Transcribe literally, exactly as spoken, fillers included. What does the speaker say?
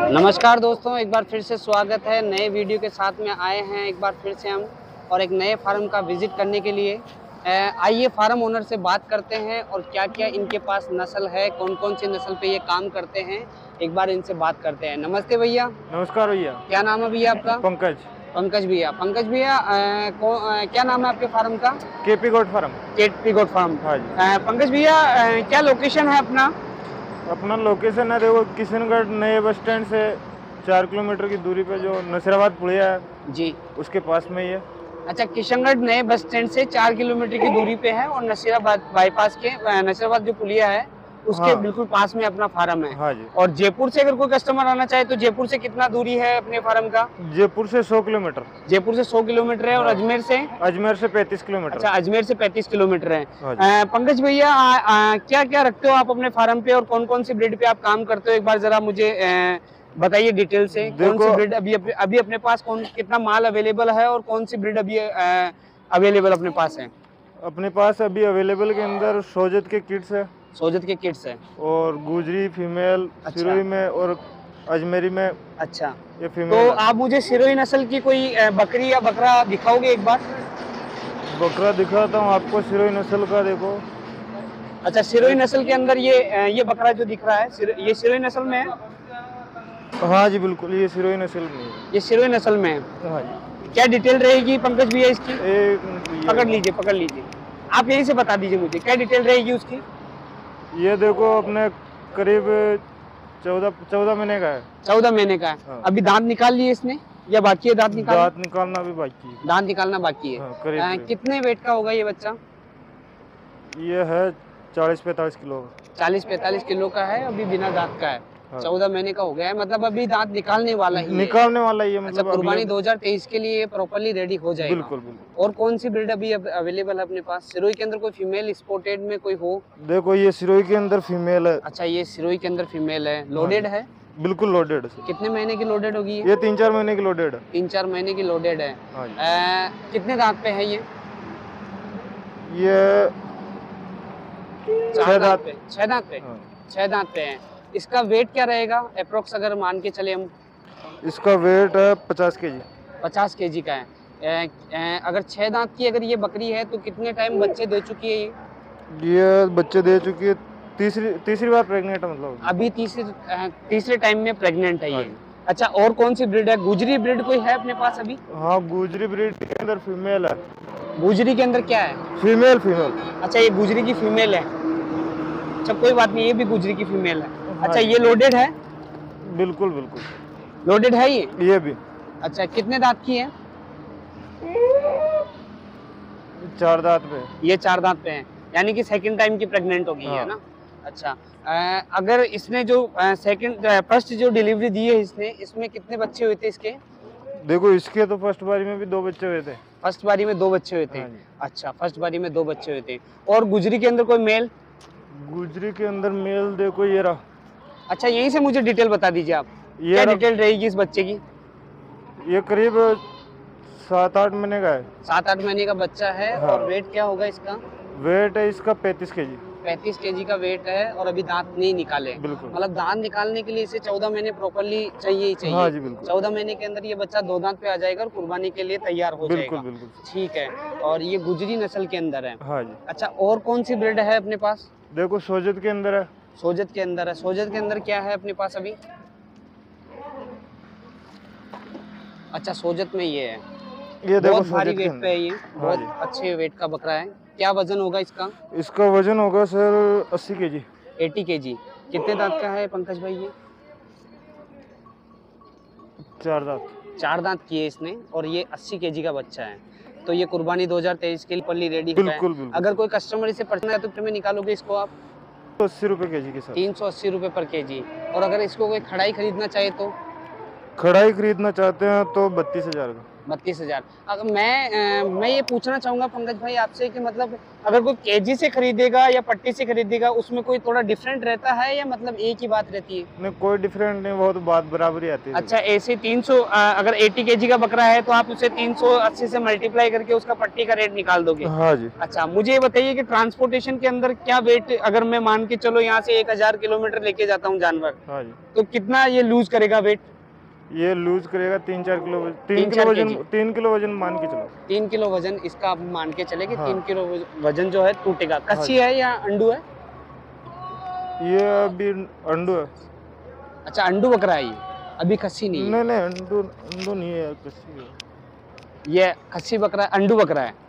नमस्कार दोस्तों, एक बार फिर से स्वागत है। नए वीडियो के साथ में आए हैं एक बार फिर से हम और एक नए फार्म का विजिट करने के लिए। आइए फार्म ओनर से बात करते हैं और क्या क्या इनके पास नस्ल है, कौन कौन सी नस्ल पे ये काम करते हैं, एक बार इनसे बात करते हैं। नमस्ते भैया। नमस्कार भैया। क्या नाम है भैया आपका? पंकज। पंकज भैया। पंकज भैया, क्या नाम है आपके फार्म का? KP goat farm. KP goat farm. हाँ जी। पंकज भैया, क्या लोकेशन है अपना? अपना लोकेशन है देखो, किशनगढ़ नए बस स्टैंड से चार किलोमीटर की दूरी पे जो नसीराबाद पुलिया है जी, उसके पास में ही है। अच्छा, किशनगढ़ नए बस स्टैंड से चार किलोमीटर की दूरी पे है और नसीराबाद बाईपास के नसीराबाद जो पुलिया है उसके हाँ। बिल्कुल पास में अपना फार्म है। हाँ जी। और जयपुर से अगर कोई कस्टमर आना चाहे तो जयपुर से कितना दूरी है अपने फार्म का? जयपुर से सौ किलोमीटर। जयपुर से सौ किलोमीटर है। और हाँ। अजमेर से? अजमेर से पैंतीस किलोमीटर। अच्छा, अजमेर से पैंतीस किलोमीटर है। हाँ पंकज भैया, क्या क्या रखते हो आप अपने फार्म पे और कौन कौन सी ब्रीड पे आप काम करते हो, एक बार जरा मुझे आ, बताइए डिटेल से। कौन सी ब्रीड अभी अभी अपने पास कौन कितना माल अवेलेबल है और कौन सी ब्रीड अभी अवेलेबल अपने पास है? अपने पास अभी अवेलेबल के अंदर सोजत के किट्स है। सोजत के किट्स है और गुजरी फीमेल। अच्छा। सिरोही में और अजमेरी में। अच्छा, ये फीमेल। तो आप मुझे सिरोही नस्ल की कोई बकरी या बकरा दिखाओगे एक बार? बकरा दिखाता हूँ आपको, सिरोही नस्ल का देखो। अच्छा, सिरोही नस्ल के अंदर ये ये बकरा जो दिख रहा है, ये सिरोही नस्ल में है? हाँ जी बिल्कुल, ये सिरोही नस्ल में है। ये सिरोही नस्ल में है। हाँ जी। क्या डिटेल रहेगी पंकज भैया इसकी? एक पकड़ लीजिए पकड़ लीजिए आप यहीं से बता दीजिए मुझे क्या डिटेल रहेगी उसकी। ये देखो, अपने करीब चौदह चौदह महीने का है। चौदह महीने का है। हाँ। अभी दांत निकाल लिए इसने या बाकी है दांत निकाल? दांत निकालना भी बाकी है। दांत निकालना बाकी है। हाँ, करीब आ, कितने वेट का होगा ये बच्चा? ये है चालीस पैंतालीस किलो। चालीस पैंतालीस किलो का है, अभी बिना दांत का है। चौदह महीने का हो गया है, मतलब अभी दांत निकालने वाला ही निकालने वाला ही है। मतलब अच्छा, कुर्बानी दो हज़ार तेईस के लिए प्रॉपर्ली रेडी हो जाएगा। बिल्कुल बिल्कुल। और कौन सी ब्रीड अभी अवेलेबल है अपने पास? सिरोही के अंदर कोई फीमेल स्पोर्टेड में कोई हो? देखो, ये सिरोही के अंदर फीमेल है। अच्छा, ये सिरोही के अंदर फीमेल है। लोडेड है? बिल्कुल लोडेड है। कितने महीने की लोडेड होगी? ये तीन चार महीने की लोडेड है। तीन चार महीने की लोडेड है। आ, कितने दांत पे है ये? ये छह दांत पे। छह दांत पे। छह दांत पे है। इसका वेट क्या रहेगा अप्रोक्स, अगर मान के चले हम? इसका वेट है पचास के जी। पचास के जी का है। ए, ए, अगर छह दांत की अगर ये बकरी है तो कितने टाइम बच्चे दे चुकी है ये? ये बच्चे दे चुकी है, तीसरी तीसरी बार प्रेग्नेंट है। मतलब अभी तीसरे तीसरे टाइम में प्रेग्नेंट है ये। अच्छा, और कौन सी ब्रीड है? गुजरी ब्रीड कोई है अपने पास अभी? हाँ, गुजरी ब्रीड के अंदर फीमेल है। गुजरी के अंदर क्या है? Female female. अच्छा, ये गुजरी की फीमेल है। अच्छा, कोई बात नहीं, ये भी गुजरी की फीमेल है। अच्छा, ये लोडेड है? बिल्कुल बिल्कुल लोडेड है ये ये भी। अच्छा, कितने दांत की है? चार दांत पे। ये चार दांत पे है, यानी कि सेकंड टाइम की प्रेग्नेंट होगी। हाँ। है ना? अच्छा, आ, अगर इसने जो सेकंड फर्स्ट जो डिलीवरी दी है इसने, इसमें कितने बच्चे हुए थे इसके? देखो, इसके तो फर्स्ट बारी में भी दो बच्चे हुए थे। फर्स्ट बारी में दो बच्चे हुए थे। हाँ। अच्छा, फर्स्ट बारी में दो बच्चे हुए थे। और गुजरी के अंदर कोई मेल? गुजरी के अंदर मेल देखो, ये रहा। अच्छा, यहीं से मुझे डिटेल बता दीजिए आप, क्या डिटेल रहेगी इस बच्चे की? ये करीब सात आठ महीने का है। सात आठ महीने का बच्चा है। हाँ। और वेट क्या होगा इसका? वेट है इसका पैंतीस के जी। पैंतीस केजी का वेट है और अभी दांत नहीं निकाले। बिल्कुल। मतलब दांत निकालने के लिए इसे चौदह महीने प्रॉपर्ली चाहिए ही चाहिए। हाँ जी बिल्कुल। चौदह महीने के अंदर ये बच्चा दो दांत पे आ जाएगा और कुर्बानी के लिए तैयार हो बिल्कुल, जाएगा। बिल्कुल। ठीक है। और ये गुजरी नस्ल के अंदर है। हाँ जी। अच्छा, और कौन सी ब्रीड है अपने पास? देखो, सोजत के अंदर है। सोजत के अंदर है। सोजत के अंदर क्या है अपने पास अभी? अच्छा, सोजत में ये है। ये देखो, बहुत भारी वेट पे है ये। बहुत अच्छे वेट का बकरा है। क्या वजन होगा इसका? इसका वजन होगा सर अस्सी के जी। अस्सी के जी। कितने दांत का है पंकज भाई ये? चार दांत। चार दांत किए इसने और ये अस्सी केजी का बच्चा है। तो ये कुर्बानी दो हज़ार तेईस के लिए पल्ली रेडी है। बिल्कुल बिल्कुल। अगर कोई कस्टमर इसे पसंद है तो कितने में निकालोगे इसको आप? अस्सी रुपए के जी के साथ। तीन सौ अस्सी रुपए पर के जी। और अगर इसको कोई खड़ाई खरीदना चाहे तो? खड़ाई खरीदना चाहते हैं तो बत्तीस हजार का। बत्तीस हजार। अगर मैं अ, मैं ये पूछना चाहूंगा पंकज भाई आपसे कि मतलब अगर कोई केजी से खरीदेगा या पट्टी से खरीदेगा उसमें कोई थोड़ा डिफरेंट रहता है या मतलब एक ही बात रहती है? नहीं, कोई डिफरेंट नहीं, बहुत बात बराबरी आती है। अच्छा, ऐसे तीन सौ अगर अस्सी केजी का बकरा है तो आप उसे तीन सौ अस्सी से मल्टीप्लाई करके उसका पट्टी का रेट निकाल दोगे? हाँ जी। अच्छा, मुझे ये बताइए कि ट्रांसपोर्टेशन के अंदर क्या वेट, अगर मैं मान के चलो यहाँ से एक हजार किलोमीटर लेके जाता हूँ जानवर, हाँ जी, तो कितना ये लूज करेगा वेट? ये लूज करेगा तीन चार किलो, तीन तीन किलो चार वजन, केजी। तीन किलो वजन मान के चलो। तीन किलो वजन इसका आप मान के चले कि हाँ। तीन किलो वजन जो है टूटेगा। कच्ची हाँ है या अंडू है? ये अभी अंडू है। अच्छा, अंडू बकरा है ये, अभी खस्सी नहीं है। नहीं नहीं, अंडू अंडू नहीं है, कच्ची है। ये खस्सी बकरा है, अंडू बकरा है।